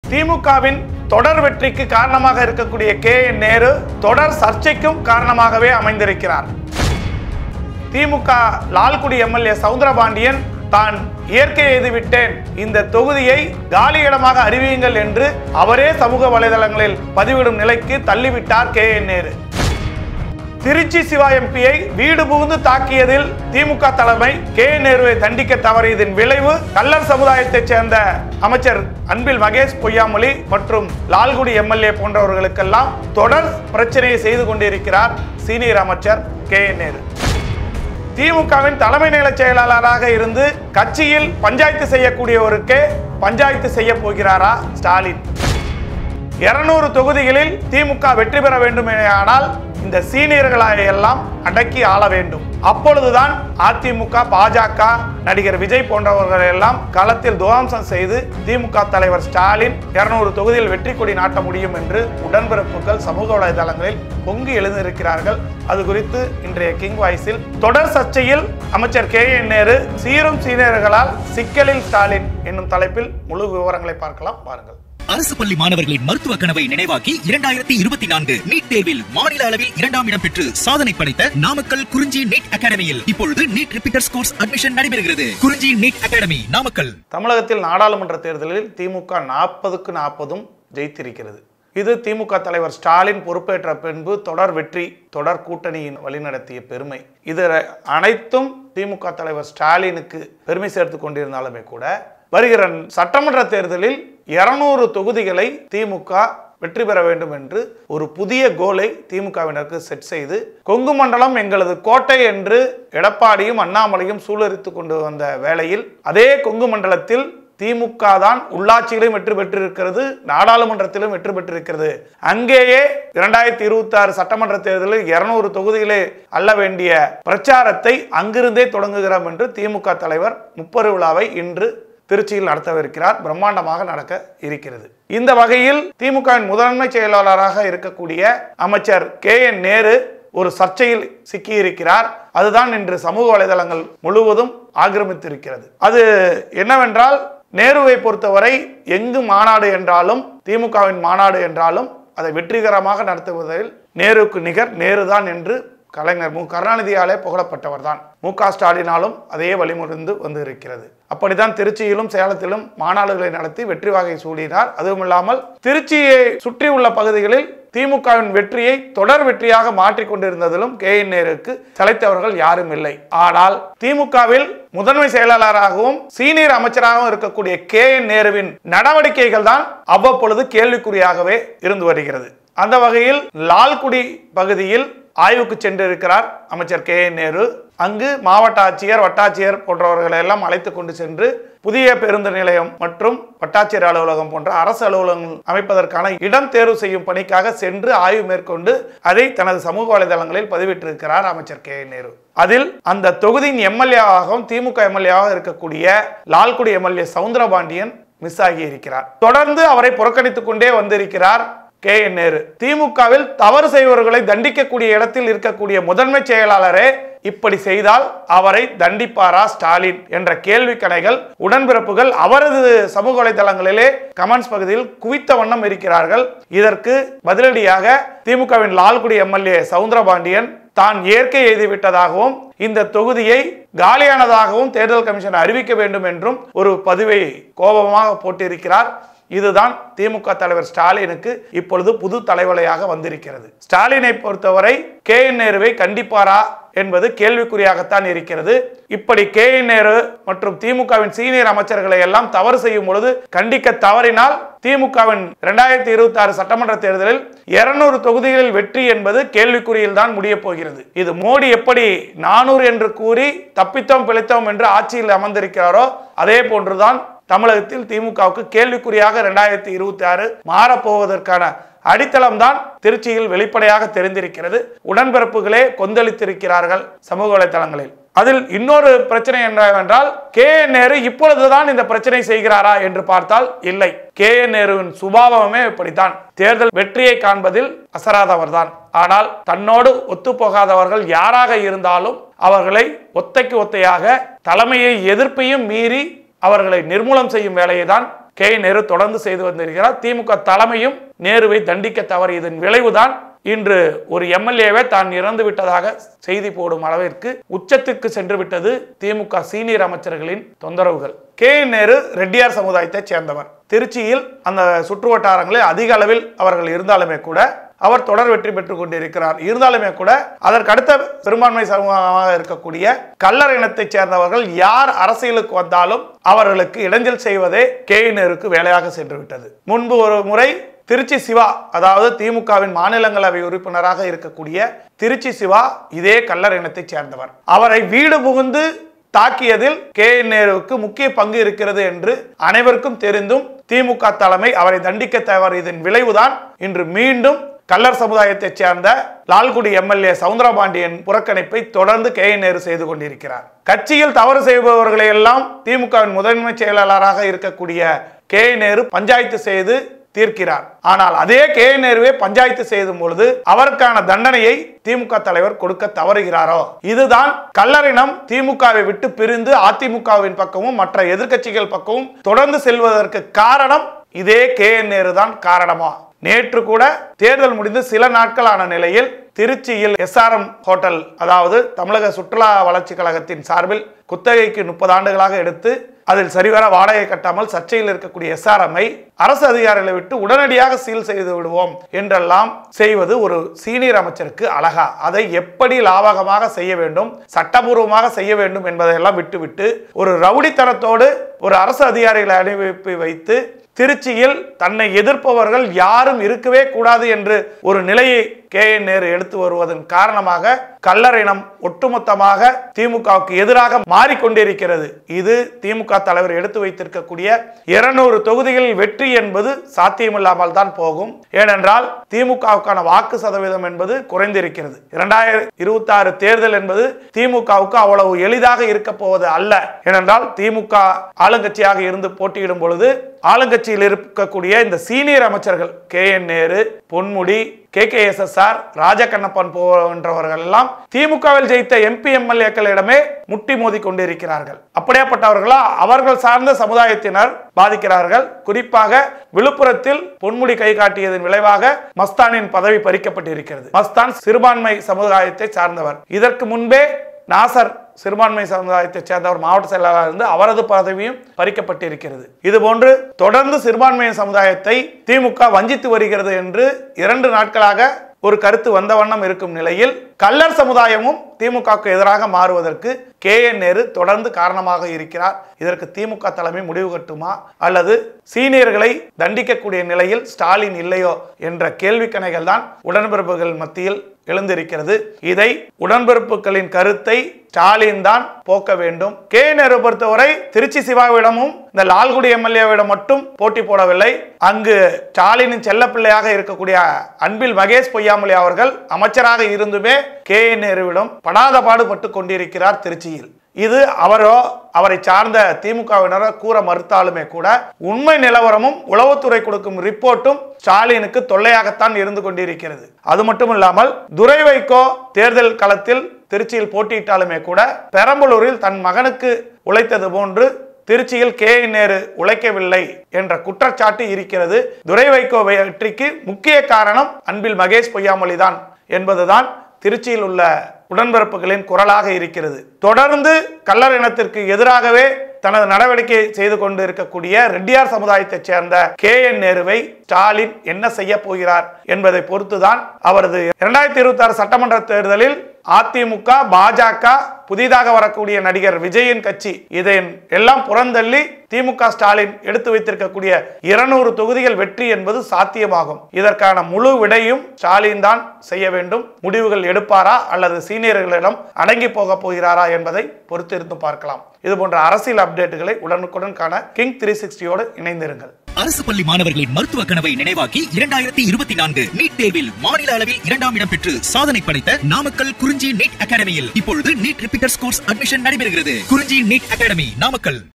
திமுகவின் தொடர் வெற்றிக்கு காரணமாக இருக்கக்கூடிய கே.என். நேரு தொடர் சர்ச்சைக்கும் காரணமாகவே அமைந்திருக்கிறார். திமுக லால்குடி எம்எல்ஏ சவுந்தரபாண்டியன் தான் இயற்கை எய்துவிட்டேன், இந்த தொகுதியை காலி இடமாக அறிவியுங்கள் என்று அவரே சமூக வலைதளங்களில் பதிவிடும் நிலைக்கு தள்ளிவிட்டார் கே.என். நேரு. திருச்சி சிவா எம்பியை வீடு புகுந்து தாக்கியதில் திமுக தலைமை கே.என். நேருவை தண்டிக்க தவறியதன் விளைவு கள்ளர் சமுதாயத்தைச் சேர்ந்த அமைச்சர் அன்பில் மகேஷ் பொய்யாமொழி மற்றும் லால்குடி எம்எல்ஏ போன்றவர்களுக்கெல்லாம் தொடர் பிரச்சனையை செய்து கொண்டிருக்கிறார் சீனியர் அமைச்சர் கே.என். நேரு. திமுகவின் தலைமை நில செயலாளராக இருந்து கட்சியில் பஞ்சாயத்து செய்யக்கூடியவருக்கே பஞ்சாயத்து செய்ய போகிறாரா ஸ்டாலின்? 200 தொகுதிகளில் திமுக வெற்றி பெற வேண்டும் ஆனால் இந்த சீனியர்களை எல்லாம் அடக்கி ஆள வேண்டும். அப்பொழுதுதான் அதிமுக, பாஜக, நடிகர் விஜய் போன்றவர்கள் எல்லாம் களத்தில் துவம்சம் செய்து திமுக தலைவர் ஸ்டாலின் 200 தொகுதியில் வெற்றி கொடி நாட்ட முடியும் என்று உடன்பிறப்புகள் சமூக வலைதளங்களில் பொங்கி எழுந்திருக்கிறார்கள். அது குறித்து இன்றைய கிங் வாய்ஸில் தொடர் சர்ச்சையில் அமைச்சர் கே.என். நேரு சீரும் சீனியர்களால் சிக்கலில் ஸ்டாலின் என்னும் தலைப்பில் முழு விவரங்களை பார்க்கலாம். பாருங்கள். அரசு பள்ளி மாணவர்களின் மருத்துவ கனவை நினைவாக்கி 2024 நீட் தேர்வில் மாநில அளவில் 2ஆம் இடம் பெற்று சாதனை படைத்த நாமக்கல் குறிஞ்சி நீட் அகாடமியில் இப்பொழுது நீட் ரிப்பீட்டர்ஸ் கோர்ஸ் அட்மிஷன் நடைபெறுகிறது. குறிஞ்சி நீட் அகாடமி, நாமக்கல். தமிழகத்தில் நாடாளுமன்ற தேர்தலில் திமுக 40க்கு 40 ஜெயித்திருக்கிறது. இது திமுக தலைவர் ஸ்டாலின் பொறுப்பேற்ற பின்பு தொடர் வெற்றி, தொடர் கூட்டணியின் வழிநடத்திய பெருமை. இது அனைத்தும் திமுக தலைவர் ஸ்டாலினுக்கு பெருமை சேர்த்து கொண்டிருந்தாலுமே கூட வருகிற சட்டமன்ற தேர்தலில் 200 தொகுதிகளை திமுக வெற்றி பெற வேண்டும் என்று ஒரு புதிய கோலை திமுகவினருக்கு செட் செய்து கொங்கு மண்டலம் எங்களது கோட்டை என்று எடப்பாடியும் அண்ணாமலையும் சூழரித்து கொண்டு வந்த வேளையில் அதே கொங்கு மண்டலத்தில் திமுக தான் உள்ளாட்சியிலும் வெற்றி பெற்றிருக்கிறது, நாடாளுமன்றத்திலும் வெற்றி பெற்றிருக்கிறது. அங்கேயே 2026 சட்டமன்ற தேர்தலில் 200 தொகுதிகளே அள்ள வேண்டிய பிரச்சாரத்தை அங்கிருந்தே தொடங்குகிறோம் என்று திமுக தலைவர் முப்பெரு விழாவை இன்று திருச்சியில் நடத்தவிருக்கிறார். பிரம்மாண்டமாக நடக்க இருக்கிறது. இந்த வகையில் திமுகவின் முதன்மை செயலாளராக இருக்கக்கூடிய அமைச்சர் கே.என். நேரு ஒரு சர்ச்சையில் சிக்கியிருக்கிறார். அதுதான் இன்று சமூக வலைதளங்கள் முழுவதும் ஆக்கிரமித்திருக்கிறது. அது என்னவென்றால், நேருவை பொறுத்தவரை எங்கு மாநாடு என்றாலும், திமுகவின் மாநாடு என்றாலும் அதை வெற்றிகரமாக நடத்துவதில் நேருவுக்கு நிகர் நேருதான் என்று கலைஞர் மு. கருணாநிதியாலே புகழப்பட்டவர் தான். மு.க. ஸ்டாலினாலும் அதே வழிமுறைந்து வந்து இருக்கிறது. அப்படித்தான் திருச்சியிலும் சேலத்திலும் மாநாடுகளை நடத்தி வெற்றி வாகை சூடினார். அதுவும் இல்லாமல் திருச்சியை சுற்றியுள்ள பகுதிகளில் திமுகவின் வெற்றியை தொடர் வெற்றியாக மாற்றிக் கொண்டிருந்ததிலும் கே.என். நேருக்கு சளைத்தவர்கள் யாரும் இல்லை. ஆனால் திமுகவில் முதன்மை செயலாளராகவும் சீனியர் அமைச்சராகவும் இருக்கக்கூடிய கே.என். நேருவின் நடவடிக்கைகள் தான் அவ்வப்பொழுது கேள்விக்குறியாகவே இருந்து வருகிறது. அந்த வகையில் லால்குடி பகுதியில் ஆய்வுக்கு சென்றிருக்கிறார் அமைச்சர் கே.என். நேரு. அங்கு மாவட்ட ஆட்சியர், வட்டாட்சியர் போன்றவர்களை எல்லாம் அழைத்து கொண்டு சென்று புதிய பேருந்து நிலையம் மற்றும் வட்டாட்சியர் அலுவலகம் போன்ற அரசு அலுவலகங்கள் அமைப்பதற்கான இடம் தேர்வு செய்யும் பணிக்காக சென்று ஆய்வு மேற்கொண்டு அதை தனது சமூக வலைதளங்களில் பதிவிட்டிருக்கிறார் அமைச்சர் கே.என். நேரு. அதில் அந்த தொகுதியின் எம்எல்ஏவாகவும் திமுக எம்எல்ஏவாக இருக்கக்கூடிய லால்குடி எம்எல்ஏ சவுந்தரபாண்டியன் மிஸ் ஆகி இருக்கிறார். தொடர்ந்து அவரை புறக்கணித்துக் கொண்டே வந்திருக்கிறார் கே.என். நேரு. திமுகவில் தவறு செய்வர்களை தண்டிக்கக்கூடிய இடத்தில் இருக்கக்கூடிய முதன்மை செயலாளரே இப்படி செய்தால் அவரை தண்டிப்பாரா ஸ்டாலின் என்ற கேள்வி கணைகள் உடன்பிறப்புகள் அவரது சமூக வலைதளங்களிலே கமெண்ட்ஸ் பகுதியில் குவித்த வண்ணம் இருக்கிறார்கள். இதற்கு பதிலடியாக திமுகவின் லால்குடி எம்எல்ஏ சவுந்தரபாண்டியன் தான் இயற்கை எய்துவிட்டதாகவும் இந்த தொகுதியை காலியானதாகவும் தேர்தல் கமிஷன் அறிவிக்க வேண்டும் என்றும் ஒரு பதிவை கோபமாக போட்டிருக்கிறார். இதுதான் திமுக தலைவர் ஸ்டாலினுக்கு இப்பொழுது புது தலைவலையாக வந்திருக்கிறது. ஸ்டாலினை பொறுத்தவரை கே.என். நேருவை கண்டிப்பாரா என்பது கேள்விக்குறியாகத்தான் இருக்கிறது. இப்படி கே.என். நேரு மற்றும் திமுகவின் சீனியர் அமைச்சர்களை எல்லாம் தவறு செய்யும் பொழுது கண்டிக்க தவறினால் திமுகவின் 2026 சட்டமன்ற தேர்தலில் 200 தொகுதிகளில் வெற்றி என்பது கேள்விக்குறியில் தான் முடிய போகிறது. இது மோடி எப்படி 400 என்று கூறி தப்பித்தோம் பிழைத்தோம் என்று ஆட்சியில் அமர்ந்திருக்கிறாரோ அதே போன்றுதான் தமிழகத்தில் திமுகவுக்கு கேள்விக்குறியாக 2026 மாறப்போவதற்கான அடித்தளம் தான் திருச்சியில் வெளிப்படையாக தெரிந்திருக்கிறது. உடன்பிறப்புகளே கொந்தளித்திருக்கிறார்கள் சமூக வலைதளங்களில். அதில் இன்னொரு பிரச்சனை என்னவென்றால், கே.என். நேரு இப்பொழுதுதான் இந்த பிரச்சனை செய்கிறாரா என்று பார்த்தால் இல்லை. கே.என். நேருவின் சுபாவமே இப்படித்தான். தேர்தல் வெற்றியை காண்பதில் அசராதவர் தான். ஆனால் தன்னோடு ஒத்துப்போகாதவர்கள் யாராக இருந்தாலும் அவர்களை ஒத்தைக்கு ஒத்தையாக தலைமையை எதிர்ப்பையும் மீறி அவர்களை நிர்மூலம் செய்யும் வேலையை தான் நேரு தொடர்ந்து செய்து வந்திருக்கிறார். திமுக தலைமையும் நேருவை தண்டிக்க தவறியதன் விளைவுதான் இன்று ஒரு எம்எல்ஏவை தான் இறந்து விட்டதாக செய்தி போடும் அளவிற்கு உச்சத்திற்கு சென்று விட்டது திமுக சீனியர் அமைச்சர்களின் தொந்தரவுகள். நேரு ரெட்டியார் சமுதாயத்தை சேர்ந்தவர். திருச்சியில் அந்த சுற்று வட்டாரங்களில் அதிக அளவில் அவர்கள் இருந்தாலுமே கூட அவர் தொடர் வெற்றி பெற்றுக் கொண்டிருக்கிறார். இருந்தாலுமே கூட அதற்கு அடுத்த பெரும்பான்மை சமூகமாக இருக்கக்கூடிய கல்லர் இனத்தை சேர்ந்தவர்கள் யார் அரசியலுக்கு வந்தாலும் அவர்களுக்கு இடைஞ்சல் செய்வதே நேருக்கு வேலையாக சென்று விட்டது. முன்பு ஒரு முறை திருச்சி சிவா, அதாவது திமுகவின் மாநிலங்களவை உறுப்பினராக இருக்கக்கூடிய திருச்சி சிவா இதே கல்லர் இனத்தை சேர்ந்தவர். அவரை வீடு புகுந்து தாக்கியதில் நேருவுக்கு முக்கிய பங்கு இருக்கிறது என்று அனைவருக்கும் தெரிந்தும் திமுக தலைமை அவரை தண்டிக்க தவறியதன் விளைவுதான் இன்று மீண்டும் கல்லர் சமுதாயத்தை சேர்ந்த லால்குடி எம்எல்ஏ சவுந்தரபாண்டியன் புறக்கணிப்பை தொடர்ந்து நேரு செய்து கொண்டிருக்கிறார். கட்சியில் தவறு செய்பவர்களை எல்லாம் திமுகவின் முதன்மை செயலாளராக இருக்கக்கூடிய நேரு பஞ்சாயத்து செய்து தீர்க்கிறார். ஆனால் அதே நேருவே பஞ்சாயத்து செய்யும் பொழுது அவருக்கான தண்டனையை திமுக தலைவர் கொடுக்க தவறுகிறாரோ? இதுதான் கல்லறினம் திமுகவை விட்டு பிரிந்து அதிமுகவின் பக்கமும் மற்ற எதிர்க்கட்சிகள் பக்கமும் தொடர்ந்து செல்வதற்கு காரணம் இதே நேரு தான் காரணமா? நேற்று கூட தேர்தல் முடிந்து சில நாட்களான நிலையில் திருச்சியில் SRM ஹோட்டல், அதாவது தமிழக சுற்றுலா வளர்ச்சி கழகத்தின் சார்பில் குத்தகைக்கு 30 ஆண்டுகளாக எடுத்து அதில் சரிவர வாடகை கட்டாமல் சர்ச்சையில் இருக்கக்கூடிய SRM-ஐ அரசு அதிகாரிகளை விட்டு உடனடியாக சீல் செய்து விடுவோம் என்றெல்லாம் செய்வது ஒரு சீனியர் அமைச்சருக்கு அழகா? அதை எப்படி லாபகமாக செய்ய வேண்டும், சட்டபூர்வமாக செய்ய வேண்டும் என்பதையெல்லாம் விட்டுவிட்டு ஒரு ரவுடித்தனத்தோடு ஒரு அரசு அதிகாரிகளை அனுப்பி வைத்து திருச்சியில் தன்னை எதிர்ப்பவர்கள் யாரும் இருக்கவே கூடாது என்று ஒரு நிலையை நேரு எடுத்து வருவதன் காரணமாக கல்லர் இனம் ஒட்டுமொத்தமாக திமுகவுக்கு எதிராக மாறிக்கொண்டிருக்கிறது. இது திமுக தலைவர் எடுத்து வைத்திருக்கக்கூடிய 200 தொகுதிகளில் வெற்றி என்பது சாத்தியமில்லாமல் தான் போகும். ஏனென்றால் திமுகவுக்கான வாக்கு சதவீதம் என்பது குறைந்திருக்கிறது. 2026 தேர்தல் என்பது திமுகவுக்கு அவ்வளவு எளிதாக இருக்க போவது அல்ல. ஏனென்றால் திமுக ஆளுங்கட்சியாக இருந்து போட்டியிடும் பொழுது ஆளுங்கட்சியில் இருக்கக்கூடிய இந்த சீனியர் அமைச்சர்கள் நேரு, பொன்முடி, KKSSR, ராஜகண்ணப்பன் போன்றவர்கள் எல்லாம் திமுகவில் ஜெயித்த MP MLA-க்களிடமே முட்டி மோதி கொண்டிருக்கிறார்கள். அப்படியாப்பட்டவர்களா அவர்கள் சார்ந்த சமுதாயத்தினர் பாதிக்கிறார்கள். குறிப்பாக விழுப்புரத்தில் பொன்முடி கை காட்டியதன் விளைவாக மஸ்தானின் பதவி பறிக்கப்பட்டிருக்கிறது. மஸ்தான் சிறுபான்மை சமுதாயத்தை சார்ந்தவர். இதற்கு முன்பே நாசர் சிறுபான்மை சமுதாயத்தை சேர்ந்தவர் மாவட்ட செயலாளர் இருந்து அவரது பதவியும் பறிக்கப்பட்டிருக்கிறது. இதுபோன்று தொடர்ந்து சிறுபான்மை சமுதாயத்தை திமுக வஞ்சித்து வருகிறது என்று 2 நாட்களாக ஒரு கருத்து வந்த வண்ணம் இருக்கும் நிலையில் கல்லர் சமுதாயமும் திமுகவுக்கு எதிராக மாறுவதற்கு நேரு தொடர்ந்து காரணமாக இருக்கிறார். இதற்கு திமுக தலைமை முடிவு கட்டுமா அல்லது சீனியர்களை தண்டிக்கக்கூடிய நிலையில் ஸ்டாலின் இல்லையோ என்ற கேள்விக்கணைகள் தான் உடன்பிறப்புகள் மத்தியில் எழுந்திருக்கிறது. இதை உடன்பிறப்புகளின் கருத்தை ஸ்டாலின் தான் போக்க வேண்டும். நேரு பொறுத்தவரை திருச்சி சிவாவிடமும் இந்த லால்குடி MLA-விடம் மட்டும் போட்டி போடவில்லை. அங்கு ஸ்டாலினின் செல்ல பிள்ளையாக இருக்கக்கூடிய அன்பில் மகேஷ் பொய்யாமொழி அவர்கள் அமைச்சராக இருந்துமே நேருவிடம் படாத பாடுபட்டு கொண்டிருக்கிறார் திருச்சியில். இது அவரோ அவரை சார்ந்த திமுகவினரோ கூற மறுத்தாலுமே கூட உண்மை நிலவரமும் உளவுத்துறை கொடுக்கும் ரிப்போர்ட்டும் ஸ்டாலினுக்கு தொல்லையாகத்தான் இருந்து கொண்டிருக்கிறது. அது மட்டும் இல்லாமல் துரை வைகோ தேர்தல் களத்தில் திருச்சியில் போட்டியிட்டாலுமே கூட பெரம்பலூரில் தன் மகனுக்கு உழைத்தது போன்று திருச்சியில் நேரு உழைக்கவில்லை என்ற குற்றச்சாட்டு இருக்கிறது. துரை வைகோ வெற்றிக்கு முக்கிய காரணம் அன்பில் மகேஷ் பொய்யாமொழி தான் என்பதுதான் திருச்சியில் உள்ள உடன்பிறப்புகளின் குரலாக இருக்கிறது. தொடர்ந்து கல்லர் இனத்திற்கு எதிராகவே தனது நடவடிக்கை செய்து கொண்டு இருக்கக்கூடிய ரெட்டியார் சமுதாயத்தை சேர்ந்த நேருவை ஸ்டாலின் என்ன செய்ய போகிறார் என்பதை பொறுத்துதான் அவரது 2026 சட்டமன்ற தேர்தலில் அதிமுக, பாஜக, புதிதாக வரக்கூடிய நடிகர் விஜயின் கட்சி இதை எல்லாம் புறந்தள்ளி திமுக ஸ்டாலின் எடுத்து வைத்திருக்கக்கூடிய 200 தொகுதிகள் வெற்றி என்பது சாத்தியமாகும். இதற்கான முழு விடையும் ஸ்டாலின் தான் செய்ய வேண்டும். முடிவுகள் எடுப்பாரா அல்லது சீனியர்களிடம் அடங்கி போக போகிறாரா என்பதை பொறுத்திருந்து பார்க்கலாம். இது போன்ற அரசியல் அப்டேட்டுகளை உடனுக்குடன் காண கிங் 360யோடு இணைந்திருங்கள். அரசு பள்ளி மாணவர்களின் மருத்துவ கனவை நினைவாக்கி 2024 நீட் தேர்வில் மாநில அளவில் 2ஆம் இடம் பெற்று சாதனை படைத்த நாமக்கல் குறிஞ்சி நீட் அகாடமியில் இப்பொழுது நீட் ரிப்பீட்டர்ஸ் கோர்ஸ் அட்மிஷன் நடைபெறுகிறது. குறிஞ்சி நீட் அகாடமி, நாமக்கல்.